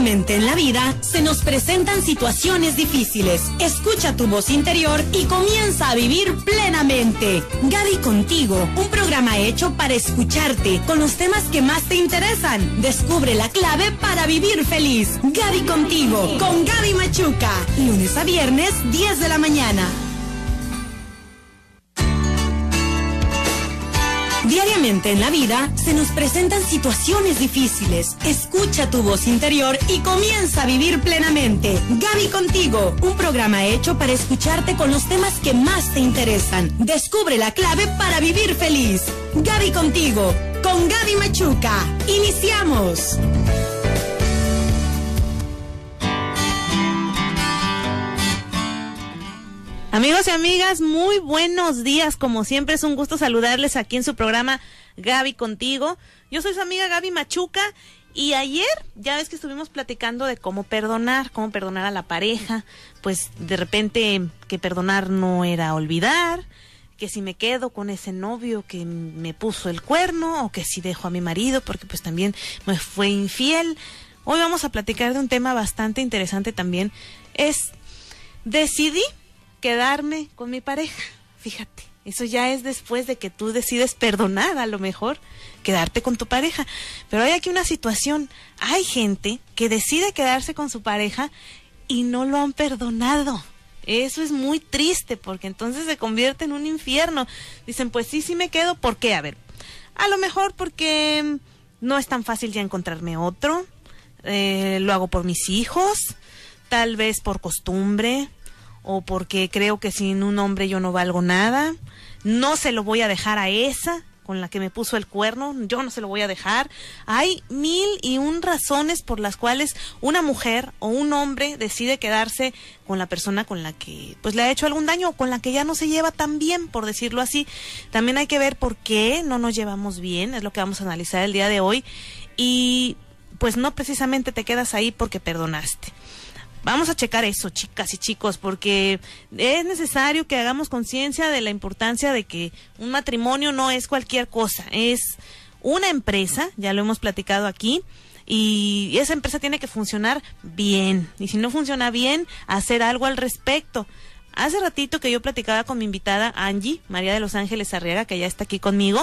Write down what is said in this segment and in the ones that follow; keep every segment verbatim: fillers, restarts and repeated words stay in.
Diariamente en la vida se nos presentan situaciones difíciles. Escucha tu voz interior y comienza a vivir plenamente. Gaby Contigo, un programa hecho para escucharte con los temas que más te interesan. Descubre la clave para vivir feliz. Gaby Contigo, con Gaby Machuca. Lunes a viernes, diez de la mañana. Diariamente en la vida se nos presentan situaciones difíciles. Escucha tu voz interior y comienza a vivir plenamente. Gaby Contigo, un programa hecho para escucharte con los temas que más te interesan. Descubre la clave para vivir feliz. Gaby Contigo, con Gaby Machuca. ¡Iniciamos! Amigos y amigas, muy buenos días. Como siempre es un gusto saludarles aquí en su programa Gaby Contigo. Yo soy su amiga Gaby Machuca y ayer ya ves que estuvimos platicando de cómo perdonar, cómo perdonar a la pareja. Pues de repente que perdonar no era olvidar, que si me quedo con ese novio que me puso el cuerno o que si dejo a mi marido porque pues también me fue infiel. Hoy vamos a platicar de un tema bastante interesante también. Es, decidí quedarme con mi pareja. Fíjate, eso ya es después de que tú decides perdonar, a lo mejor quedarte con tu pareja. Pero hay aquí una situación, hay gente que decide quedarse con su pareja y no lo han perdonado. Eso es muy triste porque entonces se convierte en un infierno. Dicen, pues sí, sí me quedo. ¿Por qué? A ver, a lo mejor porque no es tan fácil ya encontrarme otro, eh, lo hago por mis hijos, tal vez por costumbre, o porque creo que sin un hombre yo no valgo nada, no se lo voy a dejar a esa con la que me puso el cuerno, yo no se lo voy a dejar. Hay mil y un razones por las cuales una mujer o un hombre decide quedarse con la persona con la que pues le ha hecho algún daño o con la que ya no se lleva tan bien, por decirlo así. También hay que ver por qué no nos llevamos bien, es lo que vamos a analizar el día de hoy, y pues no precisamente te quedas ahí porque perdonaste. Vamos a checar eso, chicas y chicos, porque es necesario que hagamos conciencia de la importancia de que un matrimonio no es cualquier cosa, es una empresa, ya lo hemos platicado aquí, y esa empresa tiene que funcionar bien, y si no funciona bien, hacer algo al respecto. Hace ratito que yo platicaba con mi invitada Angie, María de los Ángeles Arriaga, que ya está aquí conmigo,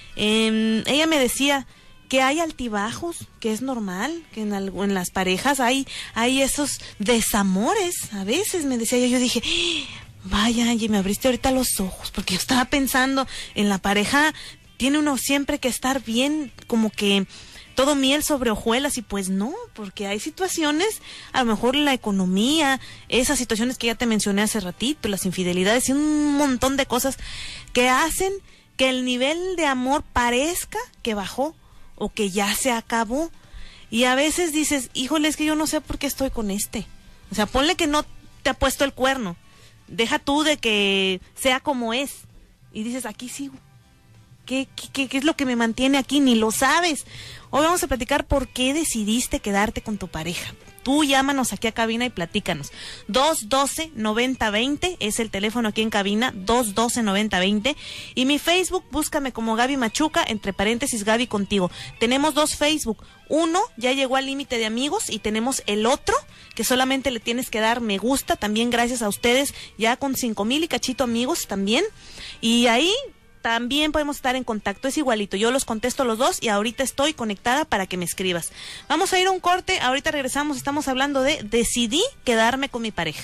eh, ella me decía que hay altibajos, que es normal, que en, algo, en las parejas hay, hay esos desamores, a veces me decía yo, yo dije, vaya Angie, me abriste ahorita los ojos, porque yo estaba pensando en la pareja, tiene uno siempre que estar bien, como que todo miel sobre hojuelas, y pues no, porque hay situaciones, a lo mejor la economía, esas situaciones que ya te mencioné hace ratito, las infidelidades y un montón de cosas que hacen que el nivel de amor parezca que bajó, o que ya se acabó. Y a veces dices, híjole, es que yo no sé por qué estoy con este. O sea, ponle que no te ha puesto el cuerno. Deja tú de que sea como es. Y dices, aquí sigo. ¿Qué, qué, qué es lo que me mantiene aquí? Ni lo sabes. Hoy vamos a platicar por qué decidiste quedarte con tu pareja. Tú llámanos aquí a cabina y platícanos. dos doce, noventa veinte es el teléfono aquí en cabina, dos doce, noventa veinte. Y mi Facebook, búscame como Gaby Machuca, entre paréntesis Gaby Contigo. Tenemos dos Facebook. Uno ya llegó al límite de amigos y tenemos el otro que solamente le tienes que dar me gusta, también gracias a ustedes, ya con cinco mil y cachito amigos también. Y ahí también podemos estar en contacto, es igualito, yo los contesto los dos y ahorita estoy conectada para que me escribas. Vamos a ir a un corte, ahorita regresamos, estamos hablando de decidí quedarme con mi pareja.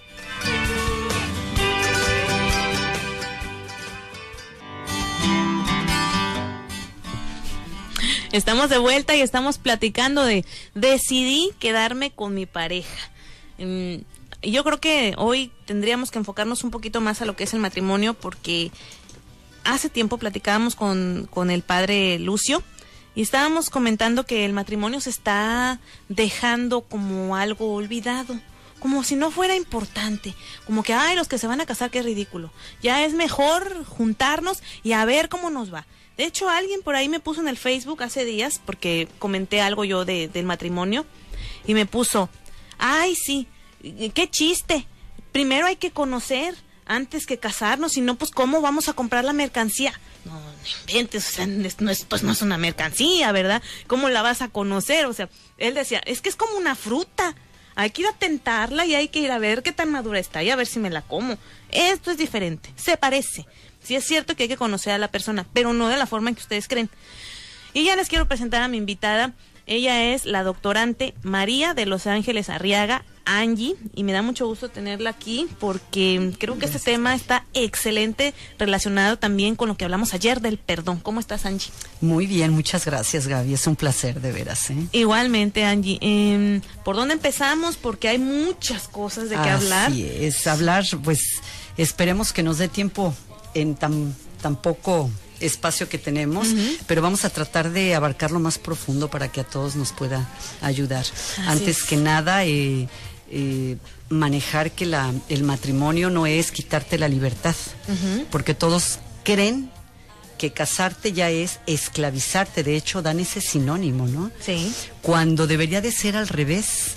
Estamos de vuelta y estamos platicando de decidí quedarme con mi pareja. Um, yo creo que hoy tendríamos que enfocarnos un poquito más a lo que es el matrimonio, porque hace tiempo platicábamos con, con el padre Lucio y estábamos comentando que el matrimonio se está dejando como algo olvidado, como si no fuera importante, como que, ay, los que se van a casar, qué ridículo, ya es mejor juntarnos y a ver cómo nos va. De hecho, alguien por ahí me puso en el Facebook hace días, porque comenté algo yo de, del matrimonio, y me puso, ay, sí, qué chiste, primero hay que conocer antes que casarnos, si no, pues, ¿cómo vamos a comprar la mercancía? No, inventes, o sea, no es, pues no es una mercancía, ¿verdad? ¿Cómo la vas a conocer? O sea, él decía, es que es como una fruta, hay que ir a tentarla y hay que ir a ver qué tan madura está y a ver si me la como. Esto es diferente, se parece. Sí es cierto que hay que conocer a la persona, pero no de la forma en que ustedes creen. Y ya les quiero presentar a mi invitada. Ella es la doctorante María de Los Ángeles Arriaga, Angie, y me da mucho gusto tenerla aquí porque creo que este tema está excelente, relacionado también con lo que hablamos ayer del perdón. ¿Cómo estás, Angie? Muy bien, muchas gracias, Gaby. Es un placer, de veras, ¿eh? Igualmente, Angie. Eh, ¿Por dónde empezamos? Porque hay muchas cosas de qué hablar. Así es, hablar, pues esperemos que nos dé tiempo en tan, tan poco espacio que tenemos, uh-huh. pero vamos a tratar de abarcar lo más profundo para que a todos nos pueda ayudar. Así Antes es. que nada, eh, eh, manejar que la, el matrimonio no es quitarte la libertad, uh-huh. porque todos creen que casarte ya es esclavizarte. De hecho, dan ese sinónimo, ¿no? Sí. Cuando debería de ser al revés.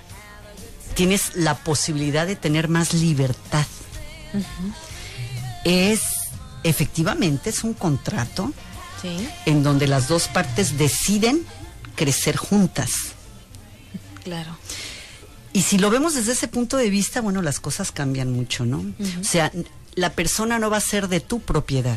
Tienes la posibilidad de tener más libertad. Uh-huh. Es Efectivamente, es un contrato, sí, en donde las dos partes deciden crecer juntas. Claro. Y si lo vemos desde ese punto de vista, bueno, las cosas cambian mucho, ¿no? Uh-huh. O sea, la persona no va a ser de tu propiedad.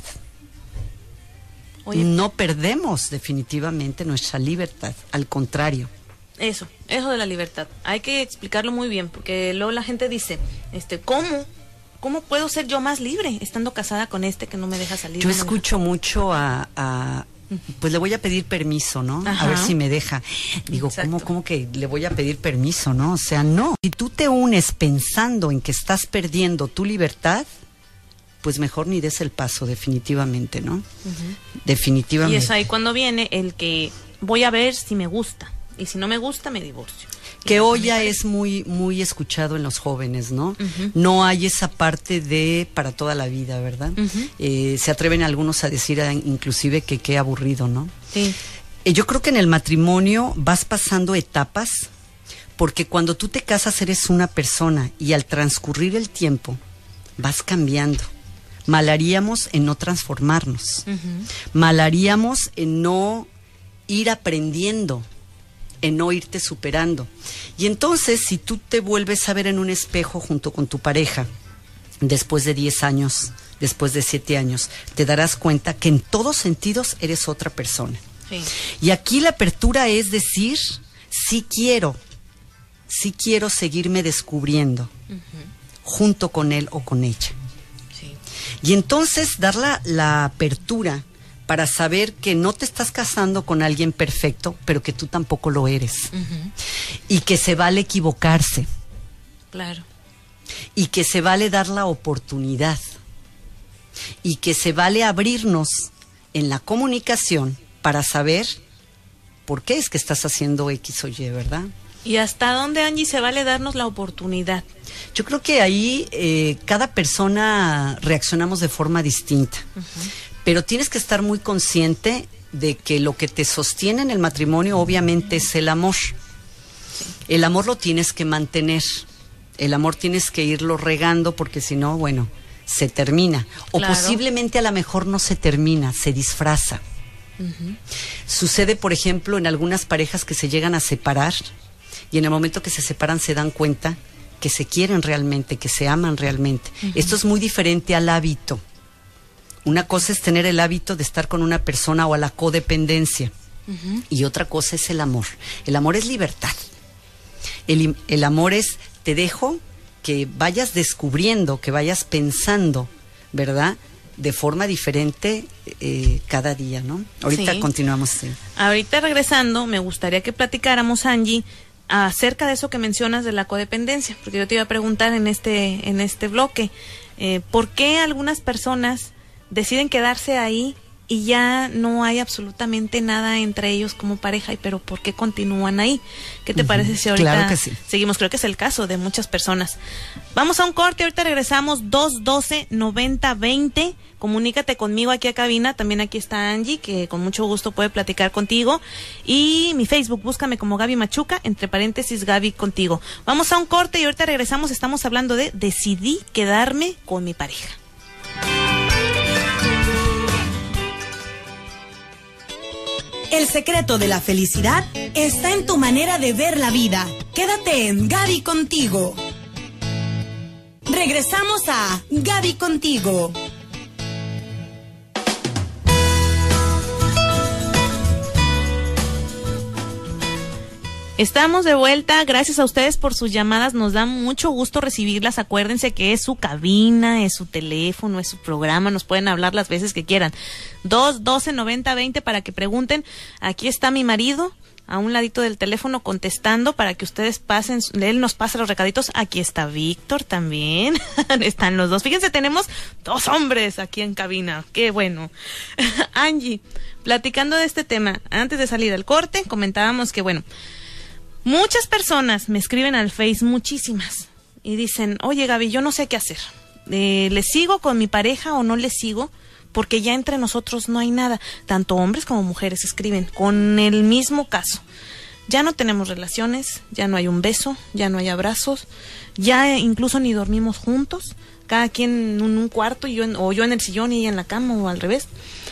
Oye, no perdemos definitivamente nuestra libertad, al contrario. Eso, eso de la libertad. Hay que explicarlo muy bien, porque luego la gente dice, este, ¿cómo? ¿Cómo puedo ser yo más libre estando casada con este que no me deja salir? Yo no escucho deja... mucho a, a, pues le voy a pedir permiso, ¿no? Ajá. A ver si me deja. Digo, ¿cómo, ¿cómo que le voy a pedir permiso, no? O sea, no. Si tú te unes pensando en que estás perdiendo tu libertad, pues mejor ni des el paso, definitivamente, ¿no? Uh-huh. Definitivamente. Y es ahí cuando viene el que voy a ver si me gusta. Y si no me gusta, me divorcio. Que hoy ya es muy muy escuchado en los jóvenes, ¿no? Uh-huh. No hay esa parte de para toda la vida, ¿verdad? Uh-huh. Eh, se atreven algunos a decir a, inclusive que qué aburrido, ¿no? Sí. Eh, yo creo que en el matrimonio vas pasando etapas, porque cuando tú te casas eres una persona y al transcurrir el tiempo vas cambiando. Mal haríamos en no transformarnos. Uh-huh. Mal haríamos en no ir aprendiendo, en no irte superando. Y entonces, si tú te vuelves a ver en un espejo junto con tu pareja, después de diez años, después de siete años, te darás cuenta que en todos sentidos eres otra persona. Sí. Y aquí la apertura es decir, sí quiero, sí quiero seguirme descubriendo, uh-huh, junto con él o con ella. Sí. Y entonces dar la, la apertura para saber que no te estás casando con alguien perfecto, pero que tú tampoco lo eres. Uh-huh. Y que se vale equivocarse. Claro. Y que se vale dar la oportunidad. Y que se vale abrirnos en la comunicación para saber por qué es que estás haciendo X o Y, ¿verdad? ¿Y hasta dónde, Angie, se vale darnos la oportunidad? Yo creo que ahí eh, cada persona reaccionamos de forma distinta. Uh-huh. Pero tienes que estar muy consciente de que lo que te sostiene en el matrimonio obviamente es el amor. Sí. El amor lo tienes que mantener. El amor tienes que irlo regando porque si no, bueno, se termina. O claro, posiblemente a lo mejor no se termina, se disfraza. Uh-huh. Sucede, por ejemplo, en algunas parejas que se llegan a separar y en el momento que se separan se dan cuenta que se quieren realmente, que se aman realmente. Uh-huh. Esto es muy diferente al hábito. Una cosa es tener el hábito de estar con una persona o a la codependencia. Uh-huh. Y otra cosa es el amor. El amor es libertad. El, el amor es, te dejo que vayas descubriendo, que vayas pensando, ¿verdad? De forma diferente eh, cada día, ¿no? Ahorita sí. Continuamos. Sí. Ahorita regresando, me gustaría que platicáramos, Angie, acerca de eso que mencionas de la codependencia. Porque yo te iba a preguntar en este, en este bloque, eh, ¿por qué algunas personas deciden quedarse ahí y ya no hay absolutamente nada entre ellos como pareja, y pero ¿por qué continúan ahí? ¿Qué te uh-huh. parece si ahorita claro que sí. seguimos? Creo que es el caso de muchas personas. Vamos a un corte, ahorita regresamos. Dos doce noventa veinte. Comunícate conmigo aquí a cabina, también aquí está Angie, que con mucho gusto puede platicar contigo, y mi Facebook, búscame como Gaby Machuca, entre paréntesis Gaby contigo. Vamos a un corte y ahorita regresamos. Estamos hablando de decidí quedarme con mi pareja. El secreto de la felicidad está en tu manera de ver la vida. Quédate en Gaby Contigo. Regresamos a Gaby Contigo. Estamos de vuelta, gracias a ustedes por sus llamadas, nos da mucho gusto recibirlas. Acuérdense que es su cabina, es su teléfono, es su programa, nos pueden hablar las veces que quieran. dos doce noventa veinte para que pregunten. Aquí está mi marido a un ladito del teléfono contestando para que ustedes pasen, él nos pasa los recaditos. Aquí está Víctor también, están los dos. Fíjense, tenemos dos hombres aquí en cabina, qué bueno. Angie, platicando de este tema, antes de salir al corte, comentábamos que bueno, muchas personas me escriben al Face, muchísimas, y dicen, oye Gaby, yo no sé qué hacer, eh, ¿le sigo con mi pareja o no le sigo? Porque ya entre nosotros no hay nada, tanto hombres como mujeres escriben con el mismo caso. Ya no tenemos relaciones, ya no hay un beso, ya no hay abrazos, ya incluso ni dormimos juntos, cada quien en un cuarto, y yo en, o yo en el sillón y ella en la cama, o al revés.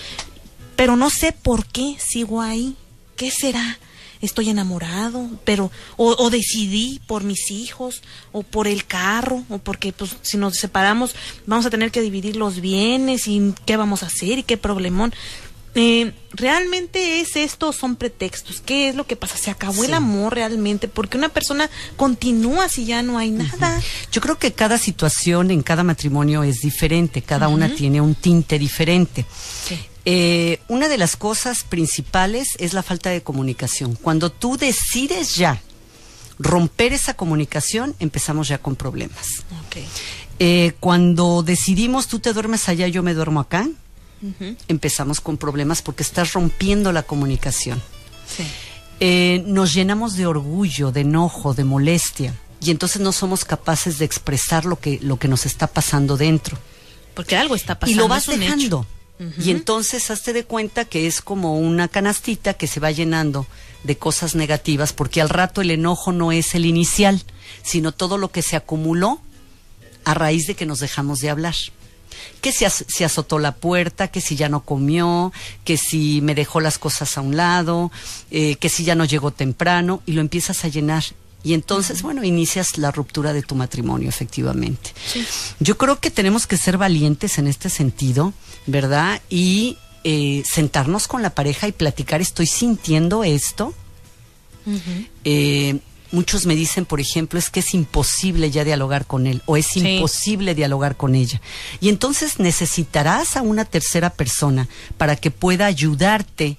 Pero no sé por qué sigo ahí, ¿qué será? Estoy enamorado, pero o, o decidí por mis hijos, o por el carro, o porque pues si nos separamos vamos a tener que dividir los bienes y qué vamos a hacer y qué problemón. Eh, ¿Realmente es esto o son pretextos? ¿Qué es lo que pasa? ¿Se acabó sí. el amor realmente? ¿Porque una persona continúa si ya no hay nada? Uh-huh. Yo creo que cada situación en cada matrimonio es diferente, cada uh-huh. una tiene un tinte diferente. Sí. Eh, una de las cosas principales es la falta de comunicación. Cuando tú decides ya romper esa comunicación, empezamos ya con problemas. Okay. Eh, cuando decidimos tú te duermes allá, yo me duermo acá, uh-huh. empezamos con problemas porque estás rompiendo la comunicación. Sí. Eh, nos llenamos de orgullo, de enojo, de molestia, y entonces no somos capaces de expresar lo que, lo que nos está pasando dentro. Porque algo está pasando. Y lo vas dejando. Uh-huh. Y entonces hazte de cuenta que es como una canastita que se va llenando de cosas negativas, porque al rato el enojo no es el inicial, sino todo lo que se acumuló a raíz de que nos dejamos de hablar. Que si az- se azotó la puerta, que si ya no comió, que si me dejó las cosas a un lado, eh, que si ya no llegó temprano, y lo empiezas a llenar. Y entonces, uh-huh. bueno, inicias la ruptura de tu matrimonio, efectivamente. Sí. Yo creo que tenemos que ser valientes en este sentido, ¿verdad? Y eh, sentarnos con la pareja y platicar, estoy sintiendo esto. Uh-huh. Eh, muchos me dicen, por ejemplo, es que es imposible ya dialogar con él, o es sí. imposible dialogar con ella. Y entonces necesitarás a una tercera persona para que pueda ayudarte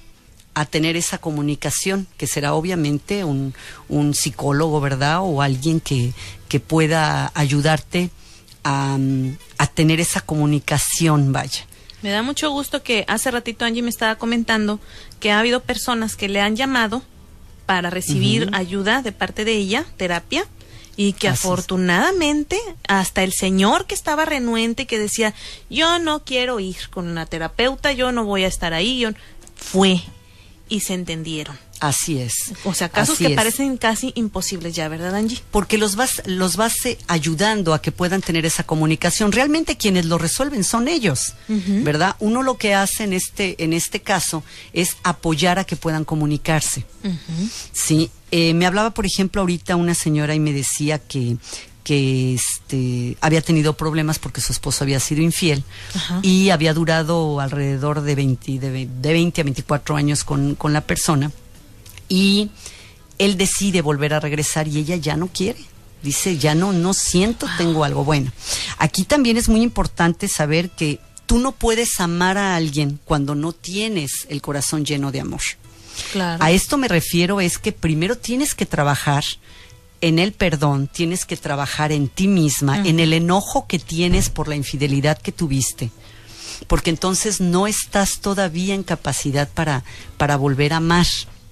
a tener esa comunicación, que será obviamente un, un psicólogo, ¿verdad? O alguien que, que pueda ayudarte a, a tener esa comunicación, vaya. Me da mucho gusto que hace ratito Angie me estaba comentando que ha habido personas que le han llamado para recibir uh-huh. ayuda de parte de ella, terapia, y que Así afortunadamente es. Hasta el señor que estaba renuente y que decía, yo no quiero ir con una terapeuta, yo no voy a estar ahí, yo fue. Y se entendieron. Así es. O sea, casos Así que es. parecen casi imposibles ya, ¿verdad, Angie? Porque los vas, los vas eh, ayudando a que puedan tener esa comunicación. Realmente quienes lo resuelven son ellos, uh-huh. ¿verdad? Uno lo que hace en este, en este caso es apoyar a que puedan comunicarse. Uh-huh. Sí. Eh, me hablaba, por ejemplo, ahorita una señora y me decía que que este había tenido problemas porque su esposo había sido infiel. Ajá. Y había durado alrededor de veinte, de, de veinte a veinticuatro años con, con la persona, y él decide volver a regresar y ella ya no quiere. Dice, ya no, no siento, tengo algo. Bueno, aquí también es muy importante saber que tú no puedes amar a alguien cuando no tienes el corazón lleno de amor. Claro. A esto me refiero, es que primero tienes que trabajar en el perdón, tienes que trabajar en ti misma, uh-huh. en el enojo que tienes por la infidelidad que tuviste, porque entonces no estás todavía en capacidad para, para volver a amar.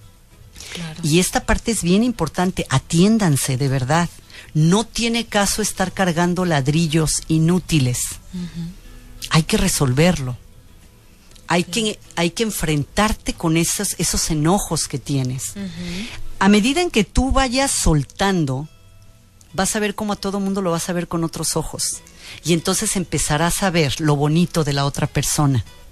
Claro. Y esta parte es bien importante, atiéndanse de verdad. No tiene caso estar cargando ladrillos inútiles. Uh-huh. Hay que resolverlo. Hay, claro. que, hay que enfrentarte con esos, esos enojos que tienes. Uh-huh. A medida en que tú vayas soltando, vas a ver cómo a todo mundo lo vas a ver con otros ojos. Y entonces empezarás a ver lo bonito de la otra persona.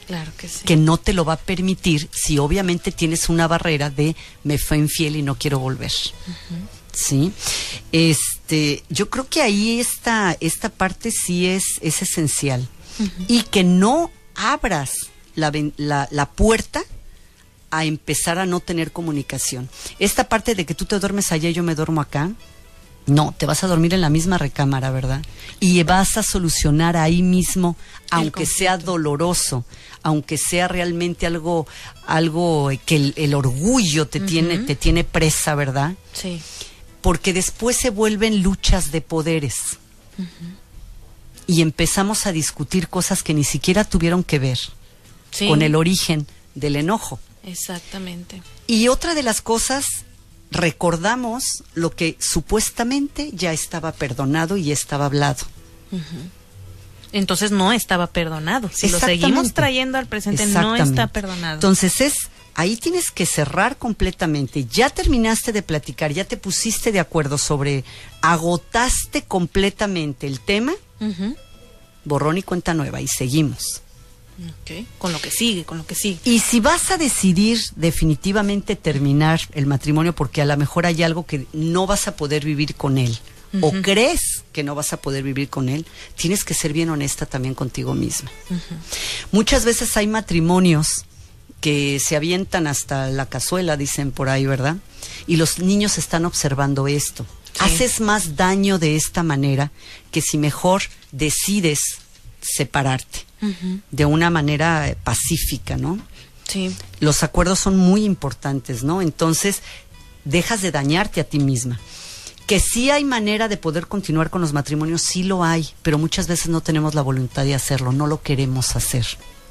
Claro que sí. Que no te lo va a permitir si obviamente tienes una barrera de me fue infiel y no quiero volver. Uh-huh. Sí. Este, yo creo que ahí esta, esta parte sí es, es esencial. Uh-huh. Y que no abras la, la, la puerta a empezar a no tener comunicación. Esta parte de que tú te duermes allá y yo me duermo acá, no, te vas a dormir en la misma recámara, ¿verdad? Y vas a solucionar ahí mismo, aunque sea doloroso, aunque sea realmente algo, algo que el, el orgullo te, uh-huh. tiene, te tiene presa, ¿verdad? Sí. Porque después se vuelven luchas de poderes. Uh-huh. Y empezamos a discutir cosas que ni siquiera tuvieron que ver sí. con el origen del enojo. Exactamente. Y otra de las cosas, recordamos lo que supuestamente ya estaba perdonado y estaba hablado. Uh-huh. Entonces no estaba perdonado. Si lo seguimos trayendo al presente, no está perdonado. Entonces es, ahí tienes que cerrar completamente. Ya terminaste de platicar, ya te pusiste de acuerdo sobre, agotaste completamente el tema, uh-huh. borrón y cuenta nueva, y seguimos. Okay. Con lo que sigue, con lo que sigue. Y si vas a decidir definitivamente terminar el matrimonio porque a lo mejor hay algo que no vas a poder vivir con él, uh-huh. o crees que no vas a poder vivir con él, tienes que ser bien honesta también contigo misma. Uh-huh. Muchas veces hay matrimonios que se avientan hasta la cazuela, dicen por ahí, ¿verdad? Y los niños están observando esto. Sí. Haces más daño de esta manera que si mejor decides separarte. Uh-huh. De una manera pacífica, ¿no? Sí. Los acuerdos son muy importantes, ¿no? Entonces, dejas de dañarte a ti misma. Que sí hay manera de poder continuar con los matrimonios, sí lo hay, pero muchas veces no tenemos la voluntad de hacerlo, no lo queremos hacer.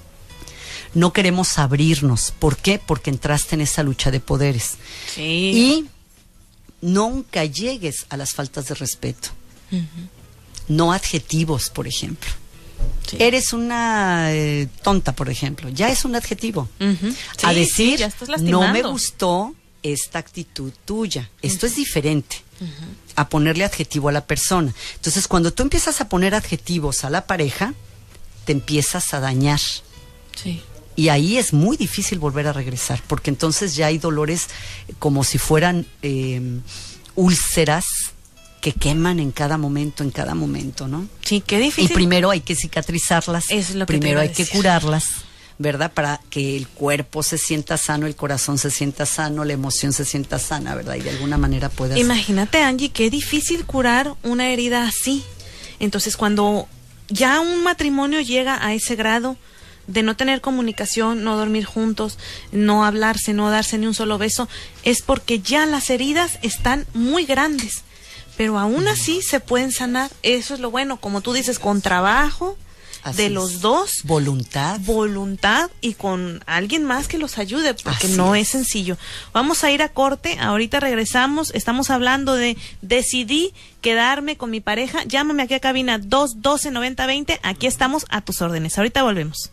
No queremos abrirnos. ¿Por qué? Porque entraste en esa lucha de poderes. Sí. Y nunca llegues a las faltas de respeto. Uh-huh. No adjetivos, por ejemplo. Sí. Eres una eh, tonta, por ejemplo. Ya es un adjetivo. Uh-huh. Sí, a decir, sí, no me gustó esta actitud tuya. Esto uh-huh. es diferente uh-huh. a ponerle adjetivo a la persona. Entonces, cuando tú empiezas a poner adjetivos a la pareja, te empiezas a dañar. Sí. Y ahí es muy difícil volver a regresar, porque entonces ya hay dolores como si fueran eh, úlceras que queman en cada momento, en cada momento, ¿no? Sí, qué difícil. Y primero hay que cicatrizarlas, es lo que primero hay que curarlas, ¿verdad? Para que el cuerpo se sienta sano, el corazón se sienta sano, la emoción se sienta sana, ¿verdad? Y de alguna manera puedas... Imagínate, Angie, qué difícil curar una herida así. Entonces, cuando ya un matrimonio llega a ese grado de no tener comunicación, no dormir juntos, no hablarse, no darse ni un solo beso, es porque ya las heridas están muy grandes. Pero aún así se pueden sanar. Eso es lo bueno, como tú dices, con trabajo así de los dos. Voluntad. Voluntad y con alguien más que los ayude, porque así no es. es sencillo. Vamos a ir a corte, ahorita regresamos. Estamos hablando de decidí quedarme con mi pareja. Llámame aquí a cabina dos doce noventa veinte. Aquí estamos a tus órdenes. Ahorita volvemos.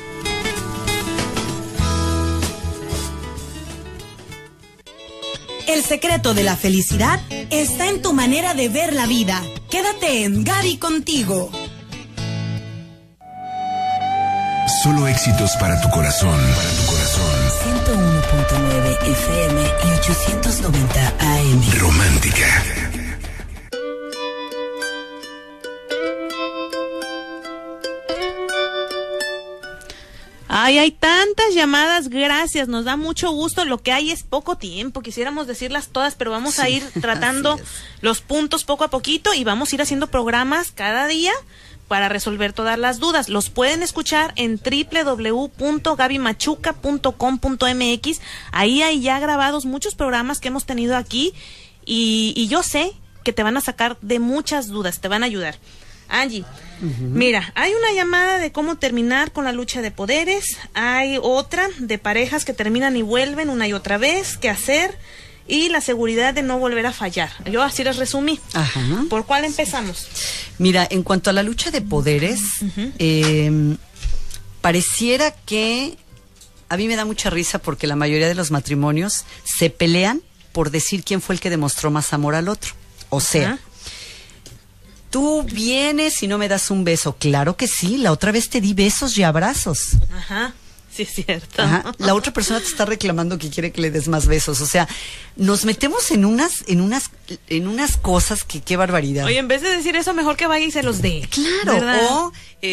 El secreto de la felicidad está en tu manera de ver la vida. Quédate en Gaby Contigo. Solo éxitos para tu corazón, para tu corazón. ciento uno punto nueve F M y ochocientos noventa A M. Romántica. Ay, hay tantas llamadas, gracias, nos da mucho gusto, lo que hay es poco tiempo, quisiéramos decirlas todas, pero vamos sí, a ir tratando los puntos poco a poquito y vamos a ir haciendo programas cada día para resolver todas las dudas. Los pueden escuchar en doble u doble u doble u punto gaby machuca punto com punto m x, ahí hay ya grabados muchos programas que hemos tenido aquí y, y yo sé que te van a sacar de muchas dudas, te van a ayudar. Angie, uh-huh. mira, hay una llamada de cómo terminar con la lucha de poderes, hay otra de parejas que terminan y vuelven una y otra vez, qué hacer, y la seguridad de no volver a fallar. Yo así les resumí. Ajá. ¿Por cuál empezamos? Mira, en cuanto a la lucha de poderes, uh-huh. eh, pareciera que a mí me da mucha risa porque la mayoría de los matrimonios se pelean por decir quién fue el que demostró más amor al otro. O sea, uh-huh. tú vienes y no me das un beso. Claro que sí, la otra vez te di besos y abrazos. Ajá. Sí, es cierto. Ajá. La otra persona te está reclamando que quiere que le des más besos. O sea, nos metemos en unas, en unas, en unas cosas que qué barbaridad. Oye, en vez de decir eso, mejor que vaya y se los dé. Claro. ¿Verdad? O,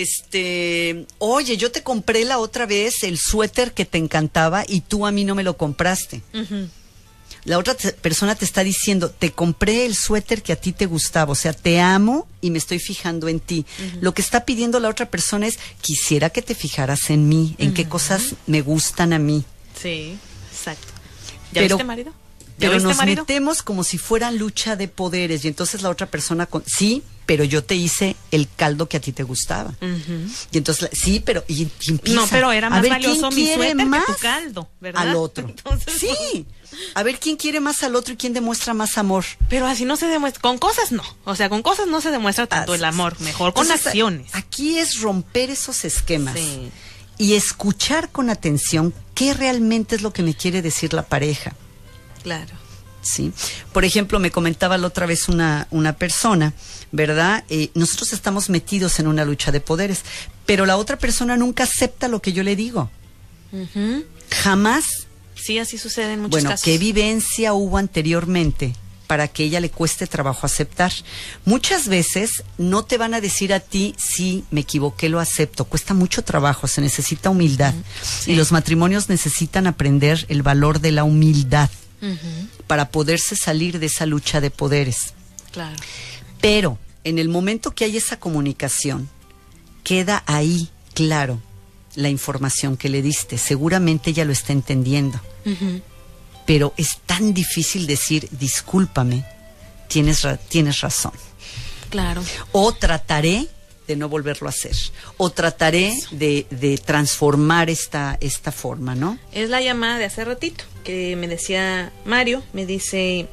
este, oye, yo te compré la otra vez el suéter que te encantaba y tú a mí no me lo compraste. Uh-huh. La otra te, persona te está diciendo, te compré el suéter que a ti te gustaba, o sea, te amo y me estoy fijando en ti. Uh-huh. Lo que está pidiendo la otra persona es, quisiera que te fijaras en mí, en uh-huh. qué cosas me gustan a mí. Sí, exacto. ¿Ya pero, viste, marido? ¿Ya pero viste, nos marido? metemos como si fuera lucha de poderes y entonces la otra persona, con, sí, pero yo te hice el caldo que a ti te gustaba. Uh-huh. Y entonces, sí, pero y, y empieza, no, pero era más a ver, valioso ¿quién mi suéter más que tu caldo, ¿verdad? Al otro. Entonces, sí. A ver quién quiere más al otro y quién demuestra más amor. Pero así no se demuestra, con cosas no. O sea, con cosas no se demuestra tanto así el amor, mejor con entonces, acciones. Aquí es romper esos esquemas sí. y escuchar con atención qué realmente es lo que me quiere decir la pareja. Claro. Sí. Por ejemplo, me comentaba la otra vez una, una persona, ¿verdad? Eh, nosotros estamos metidos en una lucha de poderes, pero la otra persona nunca acepta lo que yo le digo. Uh-huh. Jamás. Sí, así sucede en muchos bueno, casos. ¿qué vivencia hubo anteriormente para que ella le cueste trabajo aceptar? Muchas veces no te van a decir a ti, sí, me equivoqué, lo acepto. Cuesta mucho trabajo, se necesita humildad. Sí. Y los matrimonios necesitan aprender el valor de la humildad uh-huh. para poderse salir de esa lucha de poderes. Claro. Pero en el momento que hay esa comunicación, queda ahí claro la información que le diste. Seguramente ella lo está entendiendo. Uh-huh. Pero es tan difícil decir, discúlpame, tienes, ra- tienes razón. Claro. O trataré de no volverlo a hacer. O trataré de, de transformar esta, esta forma, ¿no? Es la llamada de hace ratito, que me decía Mario, me dice,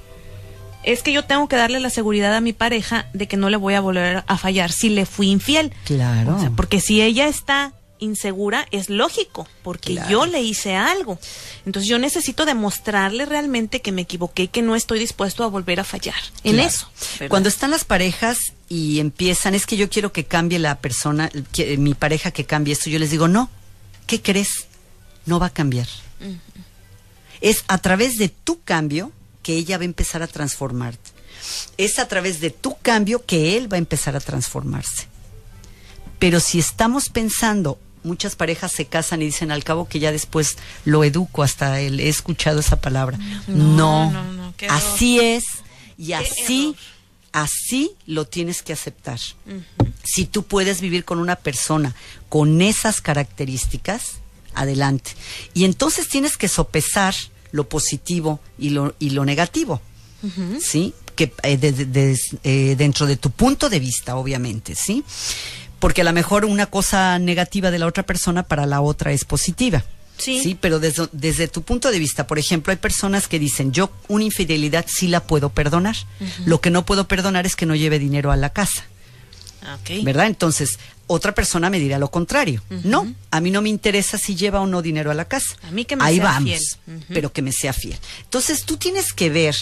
es que yo tengo que darle la seguridad a mi pareja de que no le voy a volver a fallar si le fui infiel. Claro. O sea, porque si ella está insegura, es lógico, porque claro. yo le hice algo. Entonces yo necesito demostrarle realmente que me equivoqué, que no estoy dispuesto a volver a fallar en claro. eso. ¿Verdad? Cuando están las parejas y empiezan, es que yo quiero que cambie la persona, que, mi pareja que cambie esto, yo les digo, no, ¿qué crees? No va a cambiar. Uh-huh. Es a través de tu cambio que ella va a empezar a transformarte. Es a través de tu cambio que él va a empezar a transformarse. Pero si estamos pensando, muchas parejas se casan y dicen al cabo que ya después lo educo, hasta él, he escuchado esa palabra. No, no, no, no así es y así, así lo tienes que aceptar. Uh-huh. Si tú puedes vivir con una persona con esas características, adelante. Y entonces tienes que sopesar lo positivo y lo, y lo negativo, uh-huh. ¿sí? Que eh, de, de, de, eh, dentro de tu punto de vista, obviamente, ¿sí? Porque a lo mejor una cosa negativa de la otra persona para la otra es positiva. Sí. Sí, pero desde, desde tu punto de vista, por ejemplo, hay personas que dicen, yo una infidelidad sí la puedo perdonar. Uh-huh. Lo que no puedo perdonar es que no lleve dinero a la casa. Okay. ¿Verdad? Entonces, otra persona me dirá lo contrario. Uh-huh. No, a mí no me interesa si lleva o no dinero a la casa. A mí que me Ahí sea vamos, fiel. Uh-huh. Pero que me sea fiel. Entonces, tú tienes que ver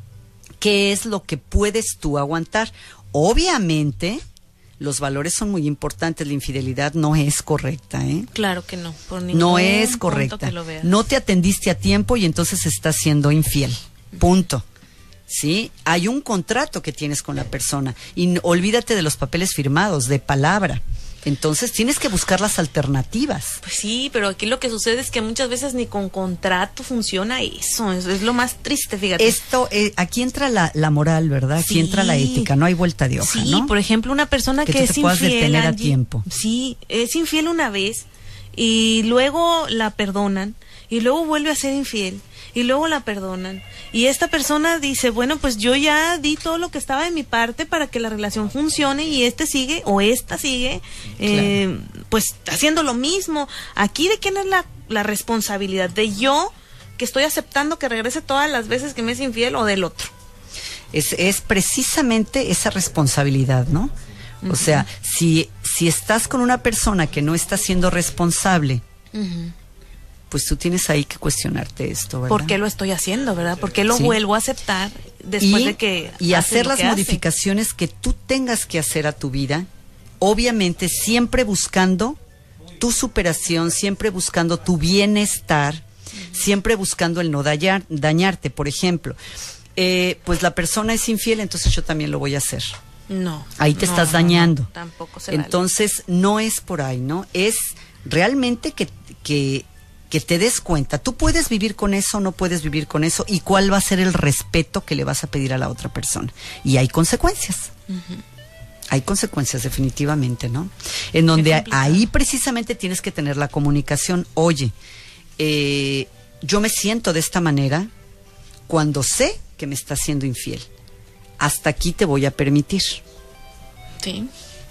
qué es lo que puedes tú aguantar. Obviamente, los valores son muy importantes. La infidelidad no es correcta, ¿eh? Claro que no. Por ningún no es correcta. No te atendiste a tiempo y entonces estás siendo infiel. Punto. ¿Sí? Hay un contrato que tienes con la persona y olvídate de los papeles firmados, de palabra. Entonces tienes que buscar las alternativas. Pues sí, pero aquí lo que sucede es que muchas veces ni con contrato funciona eso. Es, es lo más triste, fíjate. Esto, eh, aquí entra la, la moral, ¿verdad? Aquí sí. entra la ética, no hay vuelta de hoja, sí, ¿no? Por ejemplo, una persona que, que es tú te puedas infiel, detener Angie, a tiempo. Sí, es infiel una vez y luego la perdonan y luego vuelve a ser infiel y luego la perdonan y esta persona dice, bueno, pues yo ya di todo lo que estaba de mi parte para que la relación funcione y este sigue o esta sigue eh, claro. pues haciendo lo mismo. Aquí de quién es la, la responsabilidad, de yo que estoy aceptando que regrese todas las veces que me es infiel o del otro. Es, es precisamente esa responsabilidad, ¿no? Uh-huh. O sea, si, si estás con una persona que no está siendo responsable, uh-huh. pues tú tienes ahí que cuestionarte esto, ¿verdad? ¿Por qué lo estoy haciendo, verdad? ¿Por qué lo sí. vuelvo a aceptar después y, de que y hacer las que modificaciones hace. que tú tengas que hacer a tu vida, obviamente siempre buscando tu superación, siempre buscando tu bienestar, uh-huh. siempre buscando el no dañar, dañarte. Por ejemplo, eh, pues la persona es infiel, entonces yo también lo voy a hacer. No. Ahí te no, estás no, dañando. No, tampoco se Entonces, vale. no es por ahí, ¿no? Es realmente que, que, que te des cuenta. Tú puedes vivir con eso, no puedes vivir con eso, y cuál va a ser el respeto que le vas a pedir a la otra persona. Y hay consecuencias. Uh-huh. Hay consecuencias, definitivamente, ¿no? En donde ahí precisamente tienes que tener la comunicación. Oye, eh, yo me siento de esta manera cuando sé que me está siendo infiel. Hasta aquí te voy a permitir. Sí.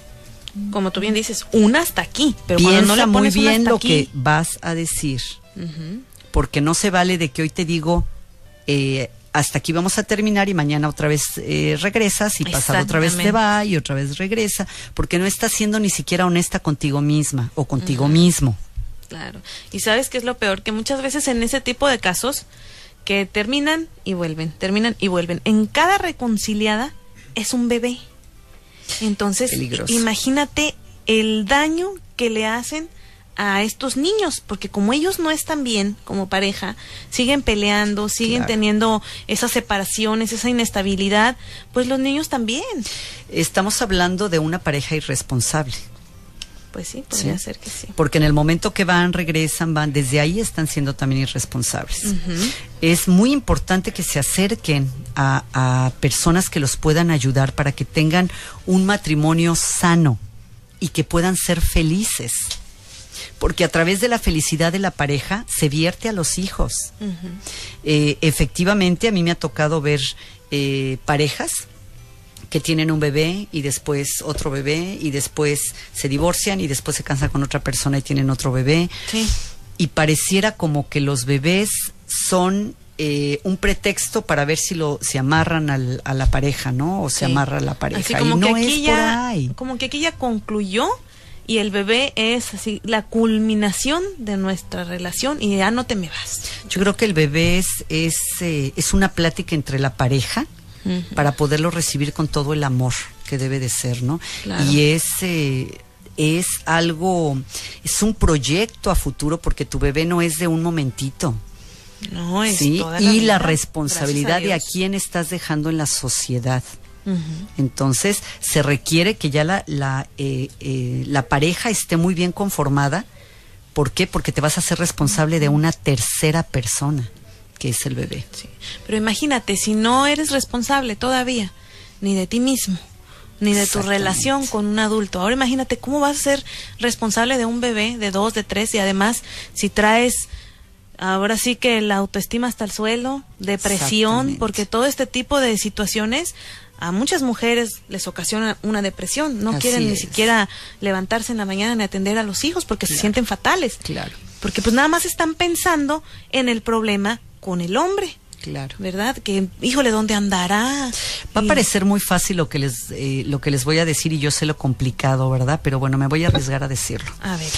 Como tú bien dices, una hasta aquí. Pero piensa cuando no le pones muy bien una hasta lo aquí, que vas a decir. Uh-huh. Porque no se vale de que hoy te digo, eh, hasta aquí vamos a terminar y mañana otra vez eh, regresas y pasado otra vez te va y otra vez regresa. Porque no estás siendo ni siquiera honesta contigo misma o contigo uh-huh. mismo. Claro. Y ¿sabes qué es lo peor? Que muchas veces en ese tipo de casos que terminan y vuelven, terminan y vuelven. En cada reconciliada es un bebé. Entonces, peligroso. Imagínate el daño que le hacen a estos niños, porque como ellos no están bien como pareja, siguen peleando, siguen claro. teniendo esas separaciones, esa inestabilidad, pues los niños también. Estamos hablando de una pareja irresponsable. Pues sí, podría ¿Sí? ser que sí. Porque en el momento que van, regresan, van, desde ahí están siendo también irresponsables. Uh-huh. Es muy importante que se acerquen a, a personas que los puedan ayudar para que tengan un matrimonio sano y que puedan ser felices. Porque a través de la felicidad de la pareja se vierte a los hijos. Uh-huh. Eh, efectivamente, a mí me ha tocado ver eh, parejas que tienen un bebé y después otro bebé y después se divorcian y después se casan con otra persona y tienen otro bebé. Sí. Y pareciera como que los bebés son eh, un pretexto para ver si lo se amarran al, a la pareja, ¿no? O se sí. amarra a la pareja. Así como y no que aquí es ya, por ahí. Como que aquí ya concluyó y el bebé es así la culminación de nuestra relación y ya no te me vas. Yo creo que el bebé es, es, eh, es una plática entre la pareja para poderlo recibir con todo el amor que debe de ser, ¿no? Claro. Y es, eh, es algo, es un proyecto a futuro porque tu bebé no es de un momentito. No, es ¿sí? toda la Y vida. la responsabilidad a de a quién estás dejando en la sociedad. Uh-huh. Entonces, se requiere que ya la, la, eh, eh, la pareja esté muy bien conformada. ¿Por qué? Porque te vas a hacer responsable uh-huh. de una tercera persona, que es el bebé. Sí. Pero imagínate, si no eres responsable todavía, ni de ti mismo, ni de tu relación con un adulto. Ahora imagínate cómo vas a ser responsable de un bebé de dos, de tres, y además si traes, ahora sí que la autoestima hasta el suelo, depresión, porque todo este tipo de situaciones a muchas mujeres les ocasiona una depresión. No Así quieren es. ni siquiera levantarse en la mañana ni atender a los hijos porque claro. se sienten fatales. Claro. Porque pues nada más están pensando en el problema con el hombre. Claro. ¿Verdad? Que, híjole, ¿dónde andará? Va y... a parecer muy fácil lo que les eh, lo que les voy a decir y yo sé lo complicado, ¿verdad? Pero bueno, me voy a arriesgar a decirlo. A ver.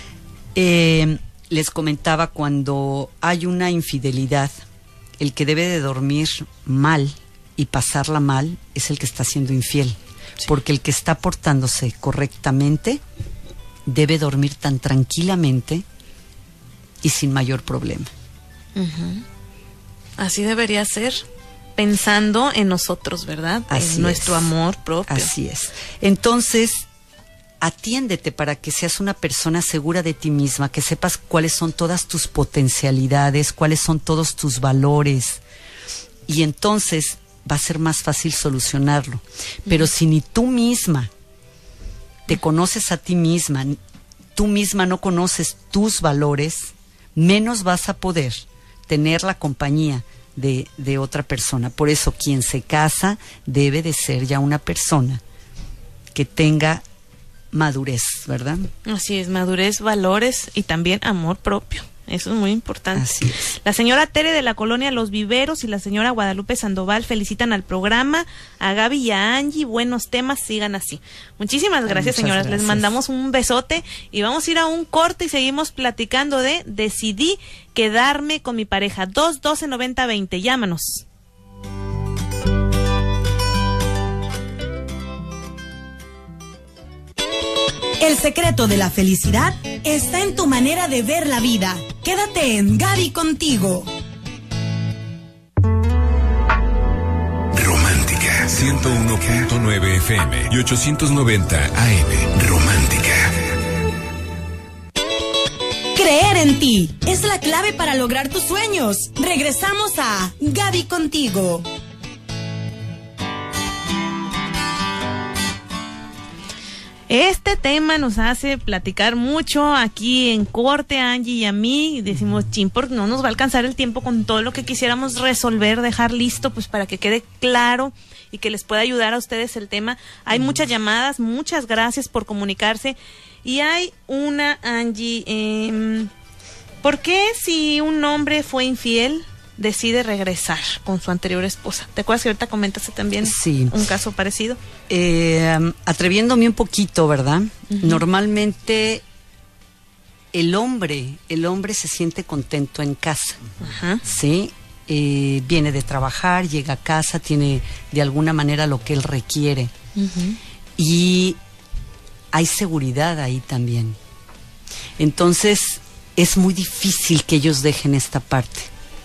Eh, les comentaba, cuando hay una infidelidad, el que debe de dormir mal y pasarla mal es el que está siendo infiel. Sí. Porque el que está portándose correctamente debe dormir tan tranquilamente y sin mayor problema. Uh-huh. Así debería ser, pensando en nosotros, ¿verdad? Así en nuestro es. amor propio. Así es. Entonces, atiéndete para que seas una persona segura de ti misma, que sepas cuáles son todas tus potencialidades, cuáles son todos tus valores. Y entonces va a ser más fácil solucionarlo. Pero uh-huh. si ni tú misma te conoces a ti misma, tú misma no conoces tus valores, menos vas a poder tener la compañía de, de otra persona. Por eso, quien se casa debe de ser ya una persona que tenga madurez, ¿verdad? Así es, madurez, valores y también amor propio. Eso es muy importante. Así es. La señora Tere de la colonia Los Viveros y la señora Guadalupe Sandoval felicitan al programa, a Gaby y a Angie. Buenos temas, sigan así. Muchísimas gracias, Ay, señoras. gracias. Les mandamos un besote y vamos a ir a un corte y seguimos platicando de Decidí quedarme con mi pareja. dos doce noventa veinte. Llámanos. El secreto de la felicidad está en tu manera de ver la vida. Quédate en Gaby Contigo. Romántica ciento uno punto nueve F M y ochocientos noventa A M. Romántica. Creer en ti es la clave para lograr tus sueños. Regresamos a Gaby Contigo. Este tema nos hace platicar mucho aquí en corte, Angie y a mí. Decimos, chin, porque no nos va a alcanzar el tiempo con todo lo que quisiéramos resolver, dejar listo, pues para que quede claro y que les pueda ayudar a ustedes el tema. Hay mm. muchas llamadas, muchas gracias por comunicarse. Y hay una, Angie, eh, ¿por qué si un hombre fue infiel decide regresar con su anterior esposa? ¿Te acuerdas que ahorita comentaste también sí. un caso parecido? Eh, atreviéndome un poquito, ¿verdad? Uh-huh. Normalmente el hombre, el hombre se siente contento en casa, uh-huh. ¿sí? Eh, viene de trabajar, llega a casa, tiene de alguna manera lo que él requiere. Uh-huh. Y hay seguridad ahí también. Entonces, es muy difícil que ellos dejen esta parte.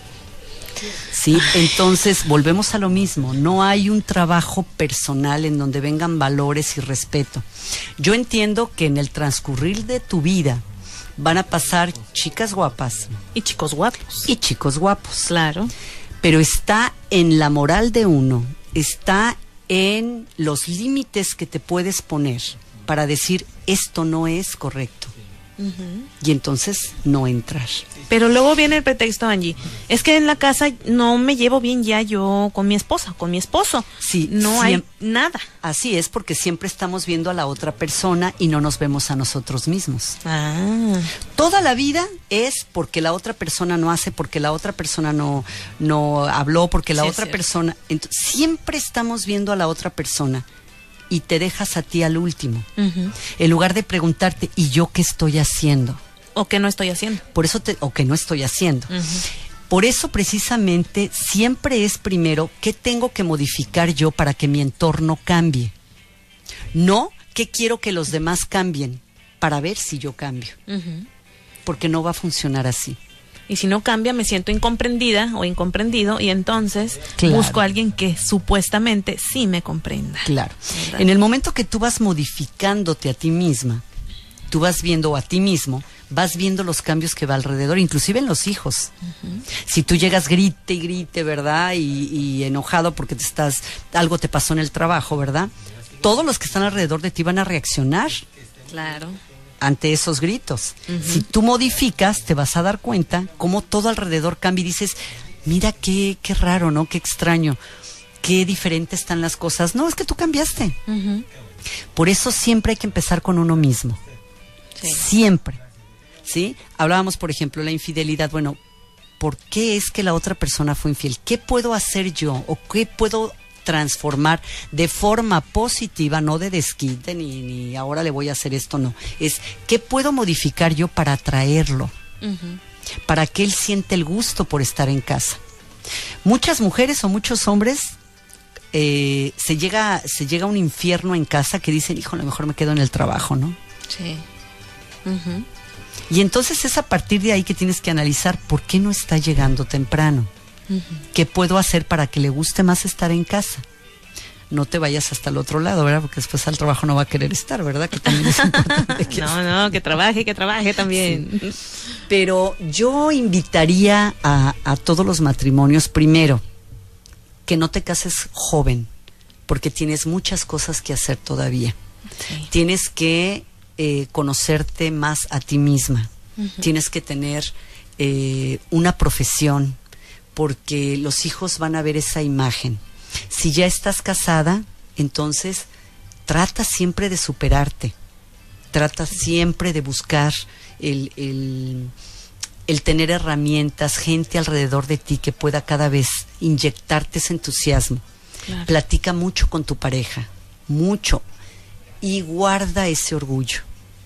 Sí, entonces volvemos a lo mismo, no hay un trabajo personal en donde vengan valores y respeto. Yo entiendo que en el transcurrir de tu vida van a pasar chicas guapas y chicos guapos y chicos guapos, claro, pero está en la moral de uno, está en los límites que te puedes poner para decir esto no es correcto. Uh-huh. Y entonces no entrar. Pero luego viene el pretexto, Angie, es que en la casa no me llevo bien ya yo con mi esposa, con mi esposo. Sí, no hay nada. Así es, porque siempre estamos viendo a la otra persona y no nos vemos a nosotros mismos. Ah. Toda la vida es porque la otra persona no hace, porque la otra persona no, no habló, porque la sí, otra persona... Ent- siempre estamos viendo a la otra persona. Y te dejas a ti al último, uh-huh. en lugar de preguntarte, ¿y yo qué estoy haciendo? O qué no estoy haciendo. Por eso te, o qué no estoy haciendo. Uh-huh. Por eso precisamente siempre es primero, ¿qué tengo que modificar yo para que mi entorno cambie? No, ¿qué quiero que los demás cambien? Para ver si yo cambio. Uh-huh. Porque no va a funcionar así. Y si no cambia, me siento incomprendida o incomprendido y entonces claro. busco a alguien que supuestamente sí me comprenda. Claro. ¿Verdad? En el momento que tú vas modificándote a ti misma, tú vas viendo a ti mismo, vas viendo los cambios que va alrededor, inclusive en los hijos. Uh-huh. Si tú llegas grite y grite, ¿verdad? Y, y enojado porque te estás, algo te pasó en el trabajo, ¿verdad? Todos los que están alrededor de ti van a reaccionar. Claro. Ante esos gritos. Uh-huh. Si tú modificas, te vas a dar cuenta cómo todo alrededor cambia y dices, mira qué, qué raro, ¿no? Qué extraño, qué diferente están las cosas. No, es que tú cambiaste. Uh-huh. Por eso siempre hay que empezar con uno mismo. Sí. Siempre. ¿Sí? Hablábamos, por ejemplo, de la infidelidad. Bueno, ¿por qué es que la otra persona fue infiel? ¿Qué puedo hacer yo? ¿O qué puedo transformar de forma positiva, no de desquite, ni, ni ahora le voy a hacer esto, no. Es, ¿qué puedo modificar yo para atraerlo? Uh-huh. Para que él siente el gusto por estar en casa. Muchas mujeres o muchos hombres eh, se llega se llega a un infierno en casa que dicen, hijo, a lo mejor me quedo en el trabajo, ¿no? Sí. Uh-huh. Y entonces es a partir de ahí que tienes que analizar por qué no está llegando temprano. Uh-huh. ¿Qué puedo hacer para que le guste más estar en casa? No te vayas hasta el otro lado, ¿verdad? Porque después al trabajo no va a querer estar, ¿verdad? Que también es importante. Que no, no, que trabaje, que trabaje también. Sí. Pero yo invitaría a, a todos los matrimonios, primero, que no te cases joven, porque tienes muchas cosas que hacer todavía. Sí. Tienes que eh, conocerte más a ti misma. Uh-huh. Tienes que tener eh, una profesión, porque los hijos van a ver esa imagen. Si ya estás casada, entonces trata siempre de superarte, trata siempre de buscar el, el, el tener herramientas, gente alrededor de ti que pueda cada vez inyectarte ese entusiasmo. Claro. Platica mucho con tu pareja, mucho, y guarda ese orgullo.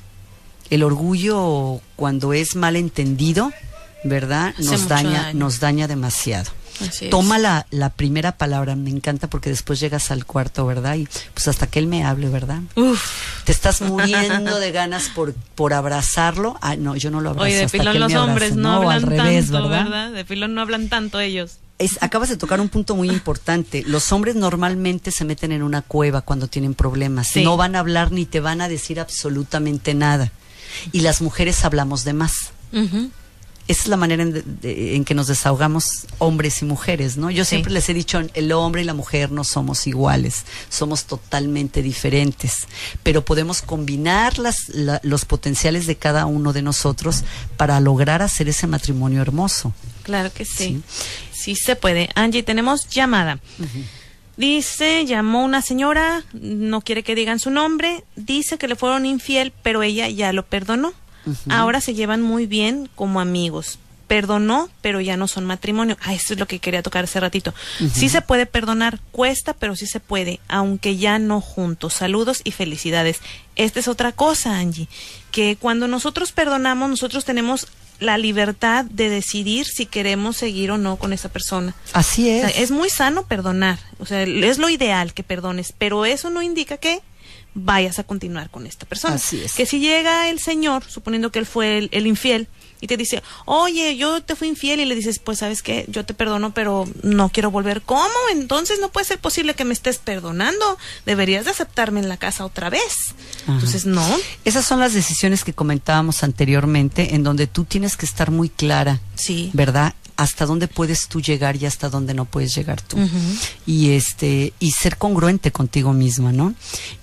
El orgullo, cuando es mal entendido, ¿verdad? Nos daña, nos daña demasiado. Así es. Toma la, la primera palabra, me encanta porque después llegas al cuarto, ¿verdad? Y pues hasta que él me hable, ¿verdad? Uf. Te estás muriendo de ganas por, por abrazarlo. Ah, no, yo no lo abrazo. Oye, de hasta pilón que él los me abrace. hombres no, no hablan al revés, tanto, ¿verdad? ¿verdad? De pilón no hablan tanto ellos. Es, acabas de tocar un punto muy importante. Los hombres normalmente se meten en una cueva cuando tienen problemas. Sí. No van a hablar ni te van a decir absolutamente nada. Y las mujeres hablamos de más. Uh-huh. Esa es la manera en, de, de, en que nos desahogamos hombres y mujeres, ¿no? Yo Sí. siempre les he dicho, el hombre y la mujer no somos iguales, somos totalmente diferentes, pero podemos combinar las, la, los potenciales de cada uno de nosotros para lograr hacer ese matrimonio hermoso. Claro que sí. Sí, sí se puede. Angie, tenemos llamada. Uh-huh. Dice, llamó una señora, no quiere que digan su nombre, dice que le fueron infiel, pero ella ya lo perdonó. Uh-huh. Ahora se llevan muy bien como amigos. Perdonó, pero ya no son matrimonio. Ah, eso es lo que quería tocar hace ratito. Uh-huh. Sí se puede perdonar, cuesta, pero sí se puede, aunque ya no juntos. Saludos y felicidades. Esta es otra cosa, Angie, que cuando nosotros perdonamos, nosotros tenemos la libertad de decidir si queremos seguir o no con esa persona. Así es. O sea, es muy sano perdonar, o sea, es lo ideal que perdones, pero eso no indica que vayas a continuar con esta persona. Así es. Que si llega el señor, suponiendo que él fue el, el infiel, y te dice, oye, yo te fui infiel, y le dices, pues, ¿sabes qué? Yo te perdono, pero no quiero volver. ¿Cómo? Entonces no puede ser posible que me estés perdonando. Deberías de aceptarme en la casa otra vez. Ajá. Entonces, no. Esas son las decisiones que comentábamos anteriormente, en donde tú tienes que estar muy clara, sí, ¿verdad? Hasta dónde puedes tú llegar y hasta dónde no puedes llegar tú. Uh-huh. Y este, y ser congruente contigo misma, ¿no?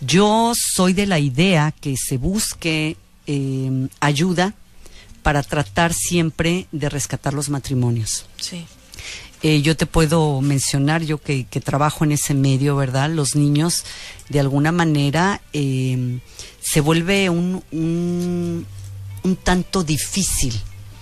Yo soy de la idea que se busque eh, ayuda para tratar siempre de rescatar los matrimonios. Sí. Eh, yo te puedo mencionar, yo que, que trabajo en ese medio, ¿verdad? Los niños, de alguna manera, eh, se vuelve un, un, un tanto difícil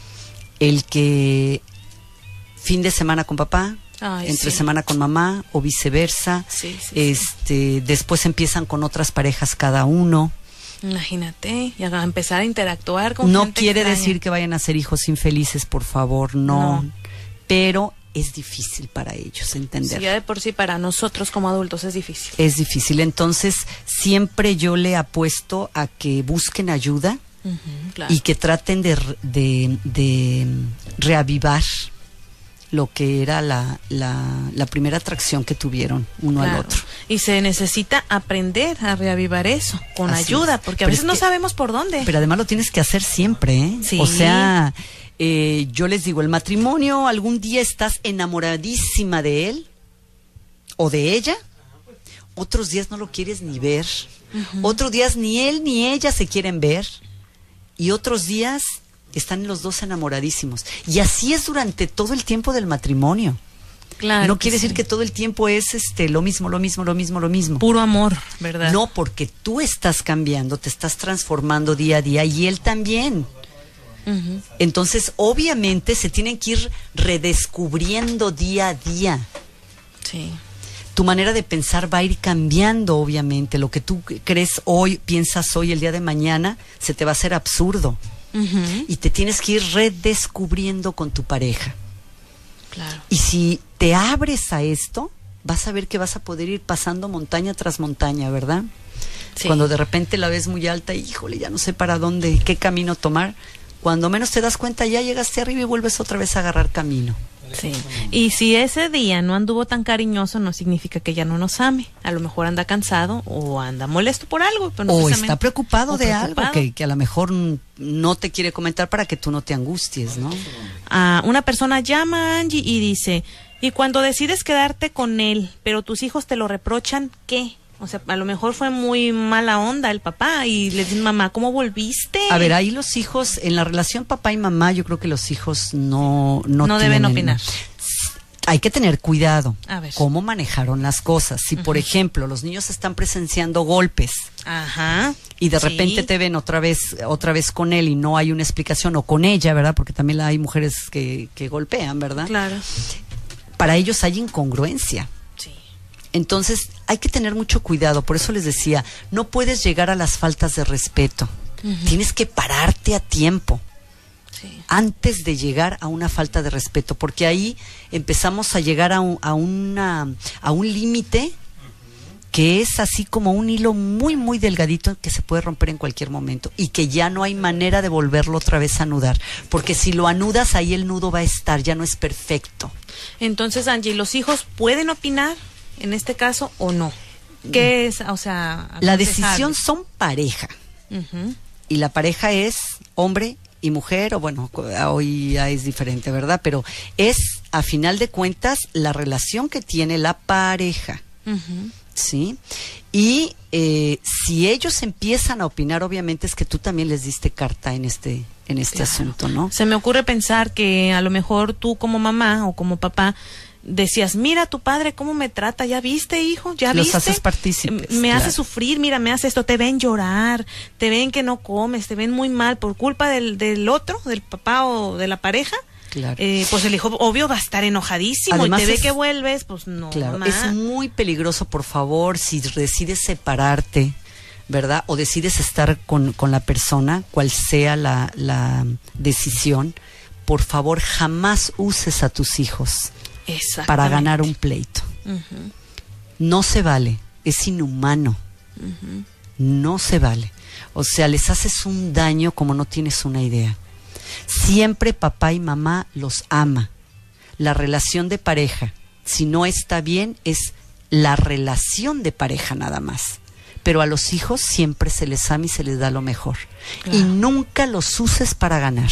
el que fin de semana con papá, Ay, entre sí. semana con mamá o viceversa. Sí, sí, este, sí. Después empiezan con otras parejas cada uno. Imagínate, y a empezar a interactuar con No gente quiere extraña. decir que vayan a ser hijos infelices, por favor, no. No. Pero es difícil para ellos entender. Sí, ya de por sí para nosotros como adultos es difícil. Es difícil. Entonces, siempre yo le apuesto a que busquen ayuda Uh-huh, claro. y que traten de, de, de reavivar lo que era la, la, la primera atracción que tuvieron uno Claro. al otro. Y se necesita aprender a reavivar eso con Así ayuda, es. porque a Pero veces es no que- sabemos por dónde. Pero además lo tienes que hacer siempre, ¿eh? Sí. O sea, eh, yo les digo, el matrimonio, algún día estás enamoradísima de él o de ella, otros días no lo quieres ni ver, Uh-huh. otros días ni él ni ella se quieren ver, y otros días están los dos enamoradísimos. Y así es durante todo el tiempo del matrimonio. Claro no que quiere sí. decir que todo el tiempo es este lo mismo, lo mismo, lo mismo, lo mismo. Puro amor, ¿verdad? No, porque tú estás cambiando, te estás transformando día a día y él también. Uh-huh. Entonces, obviamente, se tienen que ir redescubriendo día a día. Sí. Tu manera de pensar va a ir cambiando, obviamente. Lo que tú crees hoy, piensas hoy, el día de mañana, se te va a hacer absurdo. Uh-huh. Y te tienes que ir redescubriendo con tu pareja. Claro. Y si te abres a esto, vas a ver que vas a poder ir pasando montaña tras montaña, ¿verdad? Sí. Cuando de repente la ves muy alta, híjole, ya no sé para dónde, qué camino tomar. Cuando menos te das cuenta, ya llegaste arriba y vuelves otra vez a agarrar camino. Sí. Y si ese día no anduvo tan cariñoso, no significa que ya no nos ame. A lo mejor anda cansado o anda molesto por algo. Pero no O precisamente- está preocupado o de preocupado. algo que, que a lo mejor mm, no te quiere comentar para que tú no te angusties, ¿no? Ah, una persona llama a Angie y dice, y cuando decides quedarte con él, pero tus hijos te lo reprochan, ¿qué? O sea, a lo mejor fue muy mala onda el papá y le dicen, mamá, ¿cómo volviste? A ver, ahí los hijos, en la relación papá y mamá, yo creo que los hijos no no, No deben tienen- opinar. Hay que tener cuidado. A ver. Cómo manejaron las cosas. Si, por ejemplo, los niños están presenciando golpes Ajá. y de Sí. repente te ven otra vez otra vez con él y no hay una explicación, o con ella, ¿verdad? Porque también hay mujeres que, que golpean, ¿verdad? Claro. Para ellos hay incongruencia. Sí. Entonces hay que tener mucho cuidado. Por eso les decía, no puedes llegar a las faltas de respeto. Ujú. Tienes que pararte a tiempo. Sí. Antes de llegar a una falta de respeto, porque ahí empezamos a llegar a un, a una, a un límite que es así como un hilo muy muy delgadito que se puede romper en cualquier momento y que ya no hay manera de volverlo otra vez a anudar, porque si lo anudas ahí el nudo va a estar, ya no es perfecto. Entonces, Angie, ¿los hijos pueden opinar en este caso o no? ¿Qué es, o sea, la decisión son pareja? Uh-huh. Y la pareja es hombre y mujer, o bueno, hoy ya es diferente, ¿verdad? Pero es, a final de cuentas, la relación que tiene la pareja. Uh-huh. ¿Sí? Y eh, si ellos empiezan a opinar, obviamente es que tú también les diste carta en este, en este Claro. asunto, ¿no? Se me ocurre pensar que a lo mejor tú como mamá o como papá decías, mira tu padre cómo me trata, ¿ya viste, hijo? ¿Ya Los viste? haces partícipes, Me claro. hace sufrir, mira, me hace esto, te ven llorar, te ven que no comes, te ven muy mal por culpa del, del otro, del papá o de la pareja. Claro. Eh, pues el hijo obvio va a estar enojadísimo. Además y te ve es- que vuelves, pues no, Claro, mamá. es muy peligroso, por favor, si decides separarte, ¿verdad? O decides estar con, con la persona, cual sea la, la decisión, por favor, jamás uses a tus hijos Exactamente. para ganar un pleito. Ujú, No se vale, es inhumano, ujú. no se vale. O sea, les haces un daño como no tienes una idea. Siempre papá y mamá los ama. La relación de pareja, si no está bien, es la relación de pareja nada más. Pero a los hijos siempre se les ama y se les da lo mejor. Claro. Y nunca los uses para ganar.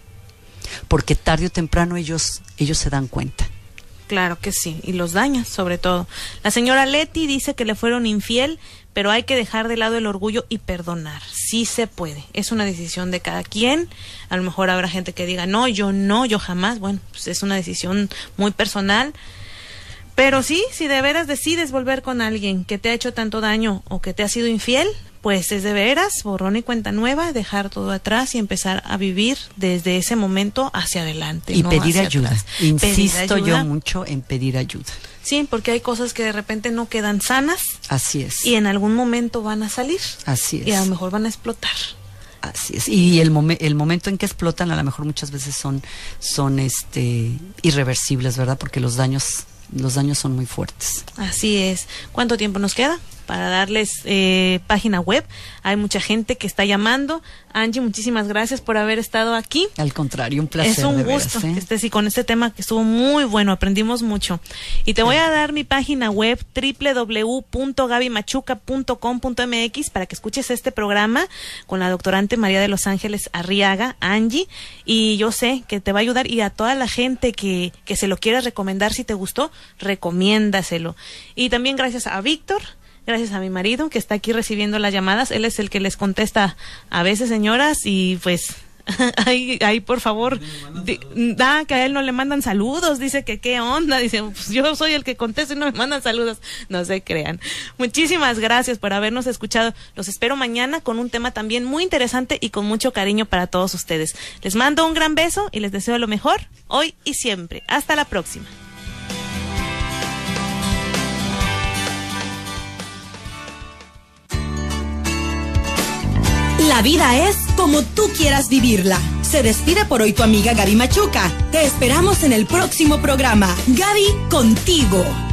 Porque tarde o temprano ellos, ellos se dan cuenta. Claro que sí, y los daña sobre todo. La señora Leti dice que le fueron infiel, pero hay que dejar de lado el orgullo y perdonar. Sí se puede, es una decisión de cada quien. A lo mejor habrá gente que diga, no, yo no, yo jamás. Bueno, pues es una decisión muy personal. Pero sí, si de veras decides volver con alguien que te ha hecho tanto daño o que te ha sido infiel, pues es de veras, borrón y cuenta nueva, dejar todo atrás y empezar a vivir desde ese momento hacia adelante. Y no pedir hacia ayuda. atrás. Insisto Pedir ayuda. yo mucho en pedir ayuda. Sí, porque hay cosas que de repente no quedan sanas Así es. y en algún momento van a salir Así es. y a lo mejor van a explotar. Así es. Y el, momen- el momento en que explotan, a lo mejor muchas veces son, son este, irreversibles, ¿verdad? Porque los daños, los daños son muy fuertes. Así es. ¿Cuánto tiempo nos queda para darles eh, página web? Hay mucha gente que está llamando. Angie, muchísimas gracias por haber estado aquí. Al contrario, un placer. Es un de gusto veras, ¿eh? que estés y con este tema que estuvo muy bueno, aprendimos mucho. Y te voy a dar mi página web doble u doble u doble u punto gaby machuca punto com punto m x para que escuches este programa con la doctorante María de los Ángeles Arriaga, Angie, y yo sé que te va a ayudar, y a toda la gente que, que se lo quiera recomendar, si te gustó, recomiéndaselo. Y también gracias a Víctor. Gracias a mi marido que está aquí recibiendo las llamadas. Él es el que les contesta a veces, señoras, y pues ahí, ahí por favor, di- da que a él no le mandan saludos. Dice que qué onda. Dice, pues yo soy el que contesta y no me mandan saludos. No se crean. Muchísimas gracias por habernos escuchado. Los espero mañana con un tema también muy interesante y con mucho cariño para todos ustedes. Les mando un gran beso y les deseo lo mejor hoy y siempre. Hasta la próxima. La vida es como tú quieras vivirla. Se despide por hoy tu amiga Gaby Machuca. Te esperamos en el próximo programa. Gaby contigo.